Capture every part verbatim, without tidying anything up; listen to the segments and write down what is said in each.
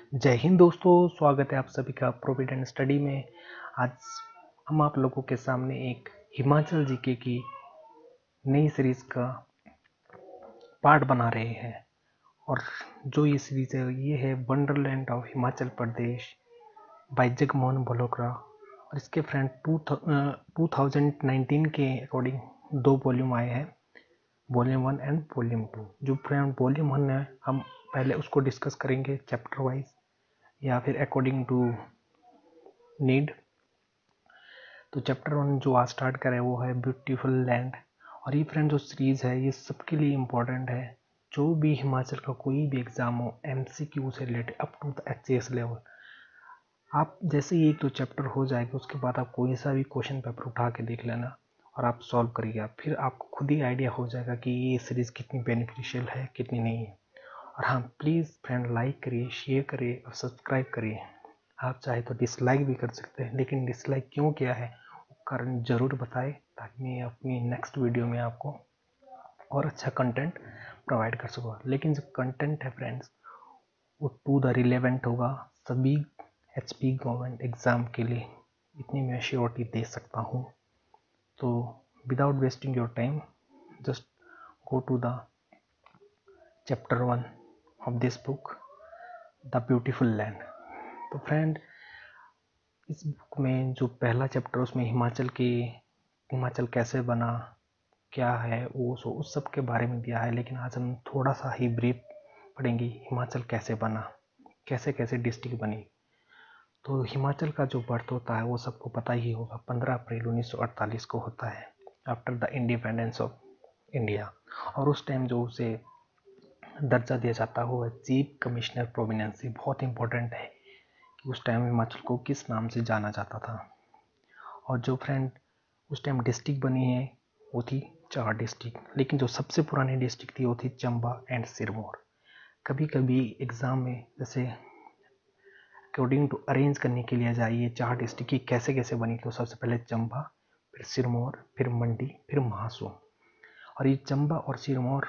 जय हिंद दोस्तों, स्वागत है आप सभी का प्रोविडेंट स्टडी में। आज हम आप लोगों के सामने एक हिमाचल जीके की नई सीरीज का पार्ट बना रहे हैं। और जो ये सीरीज है ये है wonderland of Himachal Pradesh by Jagmohan Balotra. और इसके फ्रेंड टू थाउजेंड नाइनटीन के अकॉर्डिंग दो वॉल्यूम आए हैं, volume one and volume two. जो फ्रेंड वॉल्यूम वन है हम पहले उसको डिस्कस करेंगे चैप्टर वाइज या फिर अकॉर्डिंग टू नीड। तो चैप्टर वन जो आज स्टार्ट करें वो है ब्यूटीफुल लैंड। और ये फ्रेंड जो सीरीज है ये सबके लिए इम्पोर्टेंट है। जो भी हिमाचल का कोई भी एग्जाम हो एमसीक्यू से related up to the HAS level, आप जैसे ही एक दो चैप्टर हो जाएगा उसके बाद आप कोई सा भी क्वेश्चन पेपर उठा के देख लेना और आप सॉल्व करिएगा। फिर आपको खुद ही आइडिया हो जाएगा कि ये सीरीज कितनी बेनिफिशियल है कितनी नहीं है। और हाँ, प्लीज़ फ्रेंड लाइक करिए, शेयर करिए और सब्सक्राइब करिए। आप चाहे तो डिसलाइक भी कर सकते हैं, लेकिन डिसलाइक क्यों किया है कारण ज़रूर बताएं ताकि मैं अपनी नेक्स्ट वीडियो में आपको और अच्छा कंटेंट प्रोवाइड कर सकूँ। लेकिन जो कंटेंट है फ्रेंड्स वो टू द रिलेवेंट होगा सभी एचपी गवर्नमेंट एग्ज़ाम के लिए, इतनी मैं श्योरिटी दे सकता हूँ। तो without wasting your time just go to the chapter one of this book the beautiful land. तो फ्रेंड इस बुक में जो पहला चैप्टर उसमें हिमाचल के हिमाचल कैसे बना, क्या है वो सो उस सब के बारे में दिया है। लेकिन आज हम थोड़ा सा ही ब्रीफ पढ़ेंगे हिमाचल कैसे बना, कैसे कैसे डिस्ट्रिक्ट बनी। तो हिमाचल का जो बर्थ होता है वो सबको पता ही होगा, पंद्रह अप्रैल उन्नीस सौ अड़तालीस को होता है after the independence of India. और उस टाइम जो उसे दर्जा दिया जाता है वो है चीफ कमिश्नर प्रोविनेंसी। बहुत इंपॉर्टेंट है कि उस टाइम हिमाचल को किस नाम से जाना जाता था। और जो फ्रेंड उस टाइम डिस्ट्रिक्ट बनी है वो थी चार डिस्ट्रिक्ट, लेकिन जो सबसे पुरानी डिस्ट्रिक्ट थी वो थी चंबा एंड सिरमौर। कभी कभी एग्ज़ाम में जैसे अकॉर्डिंग टू अरेंज करने के लिए जाइए चार डिस्ट्रिक्ट की कैसे कैसे बनी, तो सबसे पहले चंबा, फिर सिरमौर, फिर मंडी, फिर महासू। और ये चंबा और सिरमौर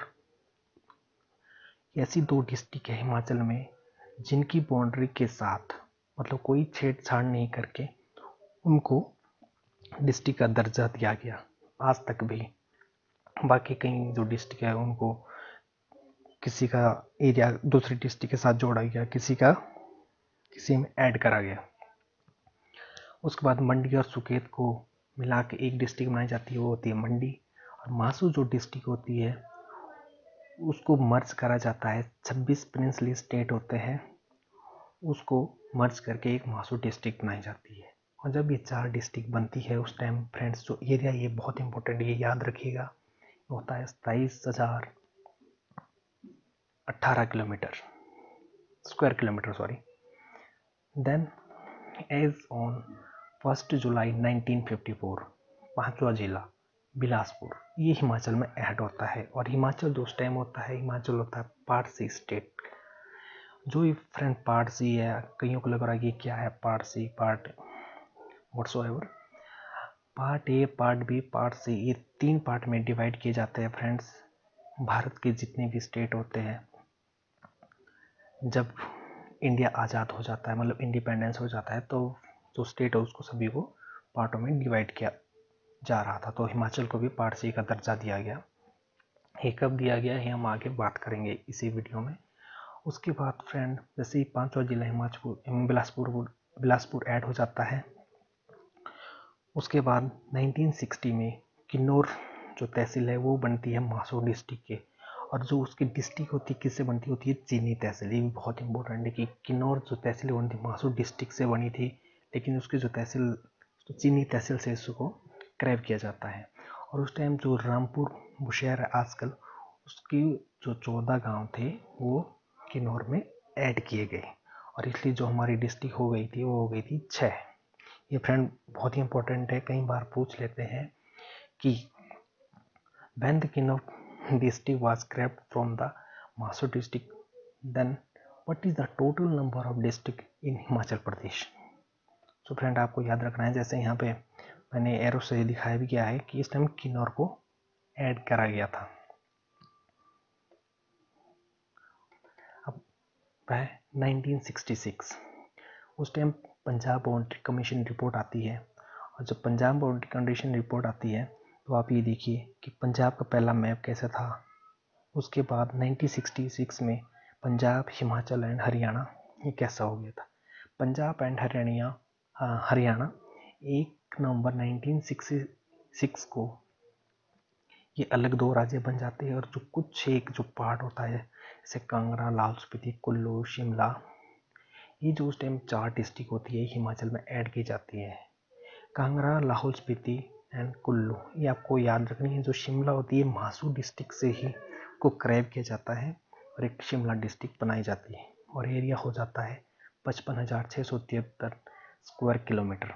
ऐसी दो डिस्ट्रिक्ट है हिमाचल में जिनकी बाउंड्री के साथ मतलब कोई छेड़छाड़ नहीं करके उनको डिस्ट्रिक्ट का दर्जा दिया गया आज तक भी। बाकी कई जो डिस्ट्रिक्ट है उनको किसी का एरिया दूसरी डिस्ट्रिक्ट के साथ जोड़ा गया, किसी का किसी में ऐड करा गया। उसके बाद मंडी और सुकेत को मिला के एक डिस्ट्रिक्ट बनाई जाती है, वो होती है मंडी। और मासू जो डिस्ट्रिक्ट होती है उसको मर्ज करा जाता है, छब्बीस प्रिंसली स्टेट होते हैं उसको मर्ज करके एक मासू डिस्ट्रिक्ट बनाई जाती है। और जब ये चार डिस्ट्रिक्ट बनती है उस टाइम फ्रेंड्स जो एरिया, ये बहुत इंपॉर्टेंट, ये याद रखिएगा, होता है सताईस हजार अट्ठारह kilometre square kilometre sorry. Then as on first July nineteen fifty four पांचवा जिला बिलासपुर ये हिमाचल में ऐड होता है। और हिमाचल जो उस टाइम होता है, हिमाचल होता है पार्ट सी स्टेट। जो ये फ्रेंड पार्ट सी है, कईयों को लग रहा है कि क्या है part C, part whatsoever, part A, part B, part C, ये तीन पार्ट में डिवाइड किए जाते हैं फ्रेंड्स। भारत के जितने भी स्टेट होते हैं जब इंडिया आज़ाद हो जाता है मतलब इंडिपेंडेंस हो जाता है तो जो स्टेट है उसको सभी को पार्टों में डिवाइड किया जा रहा था। तो हिमाचल को भी पार्ट सी का दर्जा दिया गया। ये कब दिया गया है हम आगे बात करेंगे इसी वीडियो में। उसके बाद फ्रेंड जैसे ही पांचवा जिला हिमाचल बिलासपुर बिलासपुर ऐड हो जाता है, उसके बाद नाइनटीन सिक्सटी में किन्नौर जो तहसील है वो बनती है मासू डिस्ट्रिक्ट के। और जो उसकी डिस्ट्रिक्ट होती है किससे बनती होती है, चीनी तहसील। ये भी बहुत इंपॉर्टेंट है कि किन्नौर जो तहसील बनी थी मासू डिस्ट्रिक्ट से बनी थी, लेकिन उसकी जो तहसील तो चीनी तहसील से इसको क्रैब किया जाता है। और उस टाइम जो रामपुर बुशहर है आजकल, उसकी जो चौदह गांव थे वो किन्नौर में ऐड किए गए। और इसलिए जो हमारी डिस्ट्रिक्ट हो गई थी वो हो गई थी छः। ये फ्रेंड बहुत ही इंपॉर्टेंट है, कई बार पूछ लेते हैं कि when the Kinnaur district was scrapped from the Masu district, then what is the total number of district in Himachal Pradesh. तो फ्रेंड आपको याद रखना है, जैसे यहाँ पे मैंने एरो से दिखाया भी गया है कि इस टाइम किन्नौर को ऐड करा गया था। अब चुका है नाइनटीन सिक्सटी सिक्स। उस time Punjab boundary commission report आती है, और जब पंजाब बाउंड्री कमीशन रिपोर्ट आती है तो आप ये देखिए कि पंजाब का पहला मैप कैसा था। उसके बाद नाइनटीन सिक्सटी सिक्स में पंजाब, हिमाचल एंड हरियाणा ये कैसा हो गया था। पंजाब एंड हरियाणा हरियाणा एक नवंबर नाइनटीन सिक्सटी सिक्स को ये अलग दो राज्य बन जाते हैं, और जो कुछ एक जो पार्ट होता है जैसे कांगड़ा, लाहौल स्पीति, कुल्लू, शिमला, ये जो उस टाइम चार डिस्ट्रिक्ट होती है हिमाचल में ऐड की जाती है। कांगड़ा, लाहौल स्पीति एंड कुल्लू ये आपको याद रखनी है। जो शिमला होती है मासू डिस्ट्रिक्ट से ही को क्रैब किया जाता है और एक शिमला डिस्ट्रिक्ट बनाई जाती है, और एरिया हो जाता है पचपन हजार छः सौ तिहत्तर स्क्वायर किलोमीटर।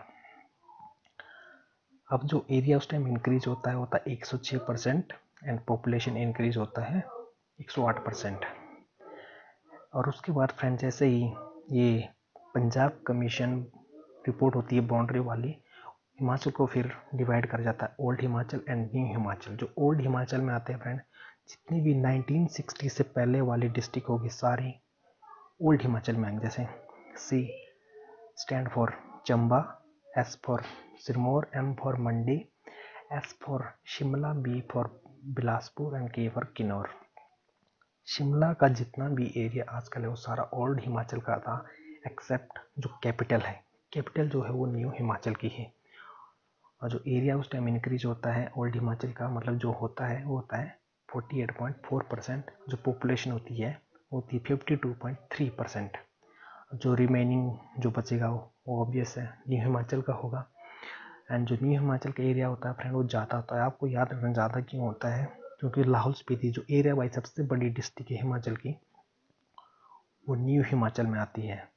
अब जो एरिया उस टाइम इंक्रीज होता है होता है एक सौ छह परसेंट एंड पॉपुलेशन इंक्रीज होता है एक सौ आठ परसेंट। और उसके बाद फ्रेंड जैसे ही ये पंजाब कमीशन रिपोर्ट होती है बाउंड्री वाली, हिमाचल को फिर डिवाइड कर जाता है old Himachal and new Himachal. जो ओल्ड हिमाचल में आते हैं फ्रेंड, जितनी भी नाइनटीन सिक्सटी से पहले वाली डिस्ट्रिक्ट होगी सारी ओल्ड हिमाचल में आएंगे। जैसे C stand for Chamba, S for Sirmaur, M for Mandi, S for Shimla, B for Bilaspur and K for Kinnaur. Shimla का जितना भी एरिया आजकल है वो सारा ओल्ड हिमाचल का था, एक्सेप्ट जो कैपिटल है। कैपिटल जो है वो न्यू हिमाचल की है। और जो एरिया उस टाइम इंक्रीज होता है ओल्ड हिमाचल का, मतलब जो होता है वो होता है अड़तालीस पॉइंट चार परसेंट। जो पॉपुलेशन होती है वो होती है बावन पॉइंट तीन परसेंट। जो रिमेनिंग जो बचेगा वो ऑब्वियस है न्यू हिमाचल का होगा। एंड जो न्यू हिमाचल का एरिया होता है फ्रेंड वो ज़्यादा होता है। आपको याद रखना ज़्यादा क्यों होता है, क्योंकि लाहौल स्पीति जो एरिया वाइज सबसे बड़ी डिस्ट्रिक्ट है हिमाचल की, वो न्यू हिमाचल में आती है।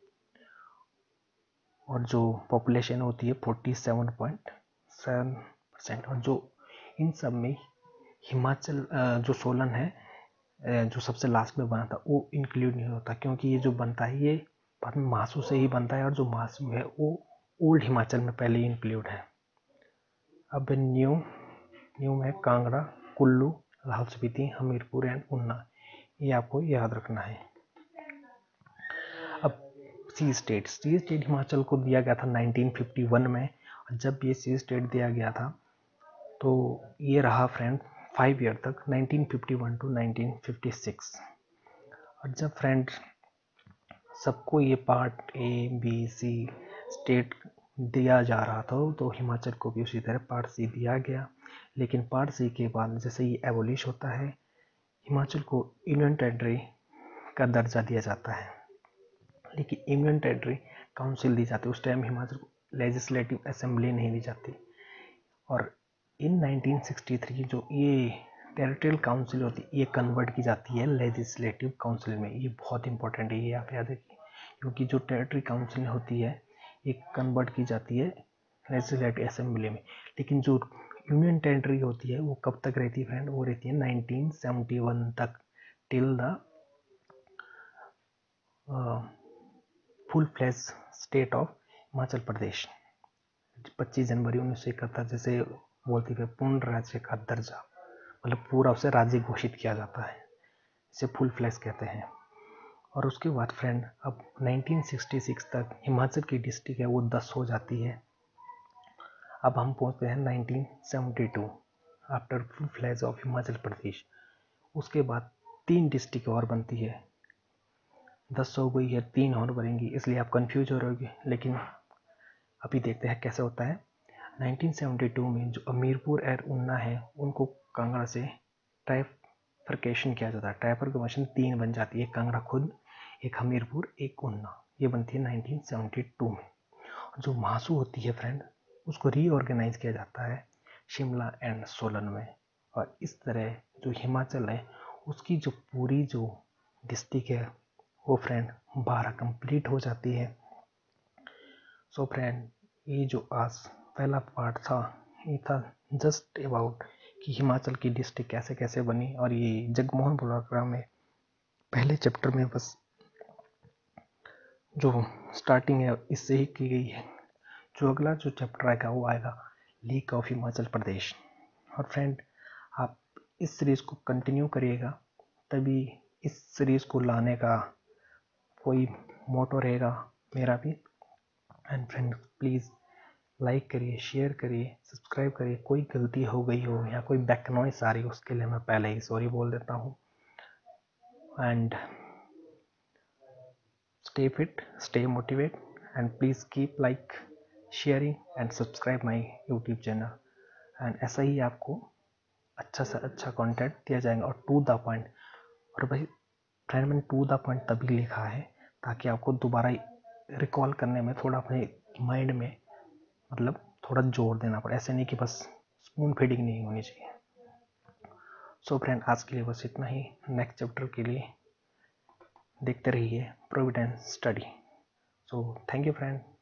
और जो पॉपुलेशन होती है सैंतालीस पॉइंट सात परसेंट। और जो इन सब में हिमाचल जो सोलन है जो सबसे लास्ट में बना था वो इंक्लूड नहीं होता, क्योंकि ये जो बनता है ये बाद में मासू से ही बनता है, और जो मासू है वो ओल्ड हिमाचल में पहले ही इंक्लूड है। अब न्यू न्यू में कांगड़ा, कुल्लू, लाहौल स्पीति, हमीरपुर एंड ऊना, ये आपको याद रखना है। अब C state C state Himachal को दिया गया था नाइनटीन फिफ्टी वन में। जब ये सी स्टेट दिया गया था तो ये रहा फ्रेंड फाइव ईयर तक, nineteen fifty one to nineteen fifty six. और जब फ्रेंड सबको ये part A B C state दिया जा रहा था तो हिमाचल को भी उसी तरह पार्ट सी दिया गया। लेकिन पार्ट सी के बाद जैसे ये एबोलिश होता है, हिमाचल को यूनियन टेरिटरी का दर्जा दिया जाता है, लेकिन यूनियन टेरिटरी काउंसिल दी जाती है। उस टाइम हिमाचल को लेजिस्लेटिव असेंबली नहीं दी जाती। और इन नाइनटीन सिक्सटी थ्री जो ये टेरिटोरियल काउंसिल होती है ये कन्वर्ट की जाती है लेजिस्लेटिव काउंसिल में। ये बहुत इंपॉर्टेंट है, ये आप याद रखिए, क्योंकि जो टेरिटरी काउंसिल होती है ये कन्वर्ट की जाती है लेजिस्लेटिव असेंबली में। लेकिन जो यूनियन टेरिटरी होती है वो कब तक रहती है फ्रेंड, वो रहती है नाइनटीन सेवेंटी वन तक, till the full fledged state of Himachal Pradesh. पच्चीस जनवरी उन्नीस सौ इकहत्तर जैसे बोलती है पूर्ण राज्य का दर्जा, मतलब पूरा उसे राज्य घोषित किया जाता है, इसे फुल फ्लैश कहते हैं। और उसके बाद फ्रेंड अब नाइनटीन सिक्सटी सिक्स तक हिमाचल की डिस्ट्रिक्ट है वो दस हो जाती है। अब हम पहुंचते हैं nineteen seventy two, after full fledged of Himachal Pradesh. उसके बाद तीन डिस्ट्रिक्ट और बनती है, दस हो गई है, तीन और बनेंगी, इसलिए आप कंफ्यूज हो रहे होगे। लेकिन अभी देखते हैं कैसे होता है। नाइनटीन सेवेंटी टू में जो हमीरपुर और ऊना है उनको कांगड़ा से ट्राइफरकेशन किया जाता है। ट्राइफरकेशन तीन बन जाती है, कांगड़ा खुद, एक हमीरपुर, एक ऊना, ये बनती है नाइनटीन सेवेंटी टू में। जो मासू होती है फ्रेंड उसको रीऑर्गेनाइज किया जाता है शिमला एंड सोलन में। और इस तरह जो हिमाचल है उसकी जो पूरी जो डिस्ट्रिक्ट है वो फ्रेंड बारह कंप्लीट हो जाती है। सो so फ्रेंड ये जो आज पहला पार्ट था ये था जस्ट अबाउट कि हिमाचल की डिस्ट्रिक्ट कैसे कैसे बनी। और ये जगमोहन प्रोग्राम में पहले चैप्टर में बस जो स्टार्टिंग है इससे ही की गई है। जो अगला जो चैप्टर आएगा वो आएगा लीक ऑफ हिमाचल प्रदेश। और फ्रेंड आप इस सीरीज़ को कंटिन्यू करिएगा, तभी इस सीरीज़ को लाने का कोई मोटो रहेगा मेरा भी। एंड फ्रेंड प्लीज़ लाइक करिए, शेयर करिए, सब्सक्राइब करिए। कोई गलती हो गई हो या कोई बैक नॉइस आ रही हो उसके लिए मैं पहले ही सॉरी बोल देता हूँ। And stay fit, stay motivated, and please keep like, sharing and subscribe my YouTube channel। And ऐसा ही आपको अच्छा से अच्छा कंटेंट दिया जाएगा और टू द पॉइंट। और भाई फ्रेंड मैंने टू द पॉइंट तभी लिखा है ताकि आपको दोबारा रिकॉल करने में थोड़ा अपने माइंड में मतलब थोड़ा जोर देना पड़े, ऐसे नहीं कि बस स्पून फीडिंग नहीं होनी चाहिए। सो so फ्रेंड आज के लिए बस इतना ही। नेक्स्ट चैप्टर के लिए देखते रहिए providence study. So thank you friend.